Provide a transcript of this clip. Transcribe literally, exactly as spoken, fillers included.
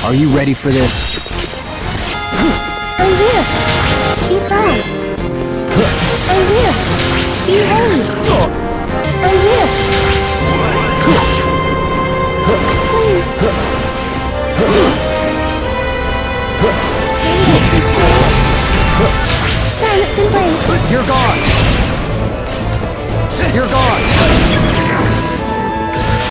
Are you ready for this? Aerith! Behave! Aerith! Behave! Aerith! Please! Please be still. Planet's embrace! You're gone! You're gone!